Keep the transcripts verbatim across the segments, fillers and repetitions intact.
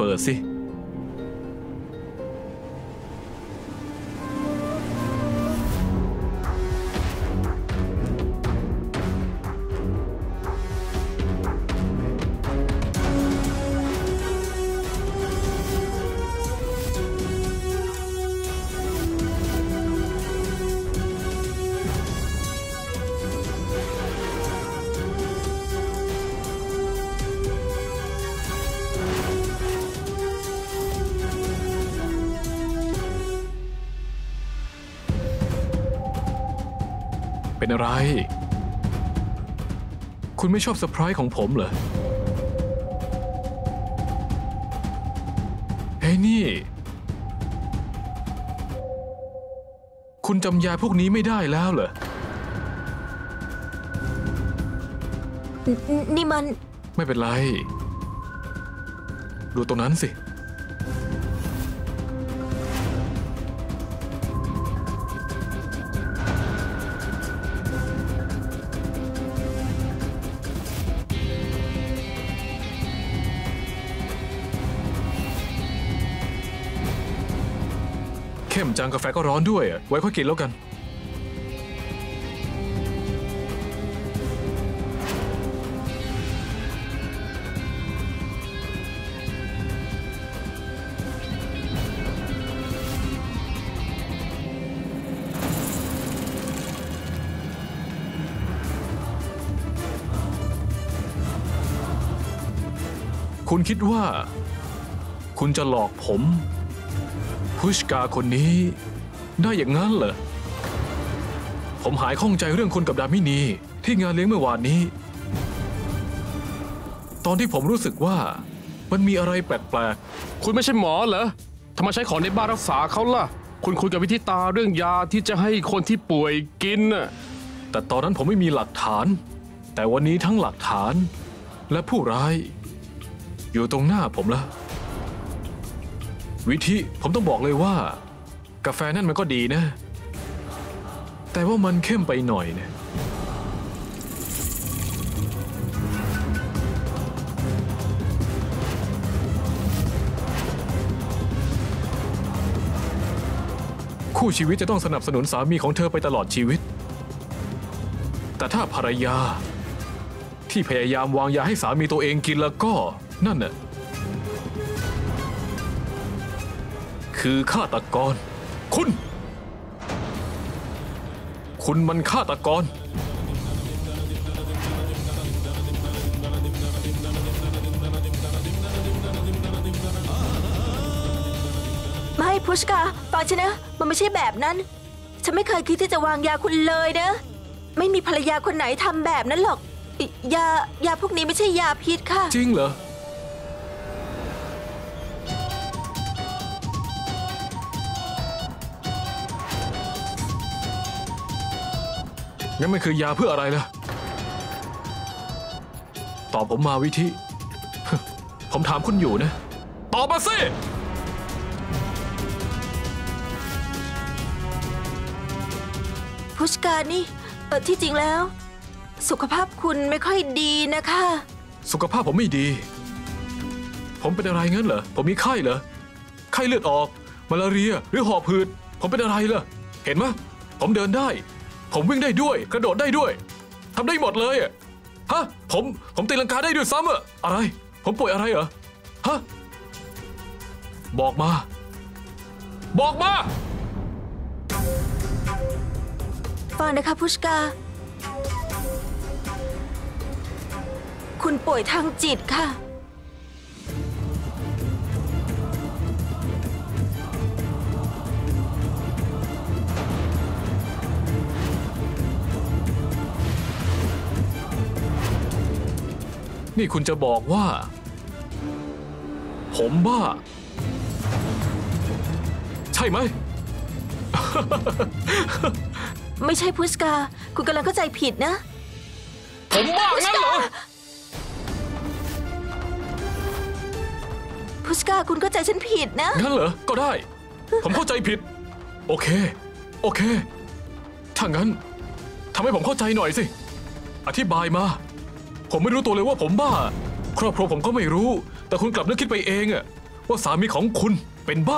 ปิดสิเป็นอะไรคุณไม่ชอบเซอร์ไพรส์ของผมเหรอเฮ้ยนี่คุณจำยาพวกนี้ไม่ได้แล้วเหรอนี่มันไม่เป็นไรดูตรงนั้นสิเข้มจังกาแฟก็ร้อนด้วยไว้ค่อยกินแล้วกันคุณคิดว่าคุณจะหลอกผมพุชกาคนนี้ได้อย่างนั้นเหรอผมหายข้องใจเรื่องคุณกับดามินีที่งานเลี้ยงเมื่อวานนี้ตอนที่ผมรู้สึกว่ามันมีอะไรแปลกๆคุณไม่ใช่หมอเหรอทำไมใช้ของในบ้านรักษาเขาล่ะคุณคุยกับวิทิตาเรื่องยาที่จะให้คนที่ป่วยกินน่ะแต่ตอนนั้นผมไม่มีหลักฐานแต่วันนี้ทั้งหลักฐานและผู้ร้ายอยู่ตรงหน้าผมแล้ววิธีผมต้องบอกเลยว่ากาแฟนั่นมันก็ดีนะแต่ว่ามันเข้มไปหน่อยนะคู่ชีวิตจะต้องสนับสนุนสามีของเธอไปตลอดชีวิตแต่ถ้าภรรยาที่พยายามวางยาให้สามีตัวเองกินแล้วก็นั่นน่ะคือฆาตกรคุณคุณมันฆาตกรไม่พุชกาฟังฉันนะมันไม่ใช่แบบนั้นฉันไม่เคยคิดที่จะวางยาคุณเลยนะไม่มีภรรยาคนไหนทำแบบนั้นหรอกยายาพวกนี้ไม่ใช่ยาพิษค่ะจริงเหรองั้นมันคือยาเพื่ออะไรล่ะตอบผมมาวิธีผมถามคุณอยู่นะตอบมาสิพุชกานี่เออที่จริงแล้วสุขภาพคุณไม่ค่อยดีนะคะสุขภาพผมไม่ดีผมเป็นอะไรงั้นเหรอผมมีไข้เหรอไข้เลือดออกมาลาเรียหรือหอบหืดผมเป็นอะไรล่ะเห็นไหมผมเดินได้ผมวิ่งได้ด้วยกระโดดได้ด้วยทำได้หมดเลยอะฮะผมผมตีลังกาได้ด้วยซ้ำอะอะไรผมป่วยอะไรเหรอฮะบอกมาบอกมาฟังนะคะพุชกาคุณป่วยทางจิตค่ะนี่คุณจะบอกว่าผมบ้าใช่ไหมไม่ใช่พุชกาคุณกำลังเข้าใจผิดนะผมบ้างั้นเหรอพุชกาคุณเข้าใจฉันผิดนะงั้นเหรอก็ได้ผมเข้าใจผิดโอเคโอเคถ้างั้นทำให้ผมเข้าใจหน่อยสิอธิบายมาผมไม่รู้ตัวเลยว่าผมบ้าครอบครัวผมก็ไม่รู้แต่คุณกลับนึกคิดไปเองอะว่าสามีของคุณเป็นบ้า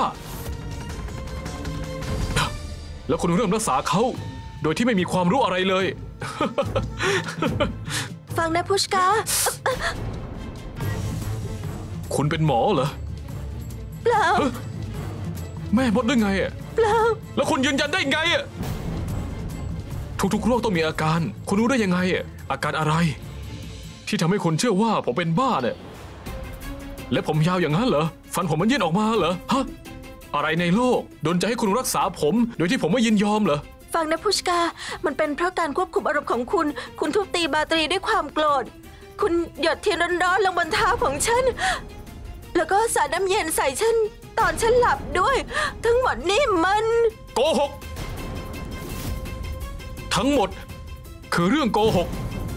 แล้วคุณเริ่มรักษาเขาโดยที่ไม่มีความรู้อะไรเลยฟังนะพุชกาคุณเป็นหมอเหรอเปล่าแม่มดได้ไงอ่ะเปล่าแล้วคุณยืนยันได้ไงอ่ะ ทุกๆโรคต้องมีอาการ คุณรู้ได้ยังไงอ่ะ อาการอะไร ที่ทำให้คุณเชื่อว่าผมเป็นบ้าเนี่ย และผมยาวอย่างนั้นเหรอ ฟันผมมันยื่นออกมาเหรอ ฮะ อะไรในโลกโดนใจให้คุณรักษาผม โดยที่ผมไม่ยินยอมเหรอฟังนะพุชกา มันเป็นเพราะการควบคุมอารมณ์ของคุณ คุณทุบตีบาตรีด้วยความโกรธ คุณหยดเทียนร้อนๆลงบนเท้าของฉัน แล้วก็สาดน้ำเย็นใส่ฉันตอนฉันหลับด้วย ทั้งหมดนี่มันโกหก ทั้งหมดคือเรื่องโกหก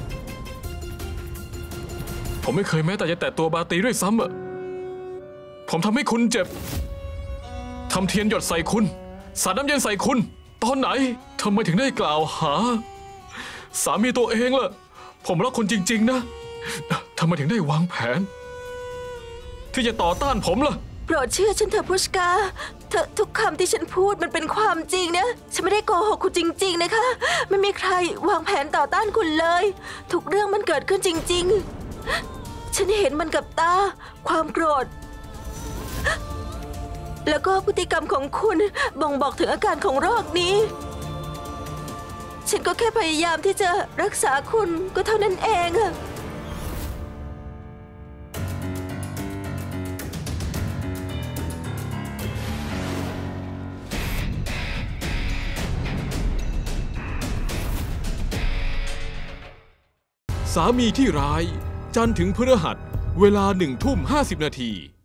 ผมไม่เคยแม้แต่จะแตะตัวบาตรีด้วยซ้ำอะผมทำให้คุณเจ็บ ทำเทียนหยดใส่คุณ สาดน้ำเย็นใส่คุณ ตอนไหน ทำไมถึงได้กล่าวหา สามีตัวเองล่ะ ผมรักคุณจริงๆนะ ทำไมถึงได้วางแผน ที่จะต่อต้านผมล่ะโปรดเชื่อฉันเถอะพุชกาเธอทุกคำที่ฉันพูดมันเป็นความจริงนะ ฉันไม่ได้โกหกคุณจริงๆนะคะ ไม่มีใครวางแผนต่อต้านคุณเลย ทุกเรื่องมันเกิดขึ้นจริงๆ ฉันเห็นมันกับตา ความโกรธ แล้วก็พฤติกรรมของคุณบ่งบอกถึงอาการของโรคนี้ ฉันก็แค่พยายามที่จะรักษาคุณก็เท่านั้นเองอะสามีที่ร้าย จันทร์ถึงพฤหัส เวลาหนึ่งทุ่มห้าสิบนาที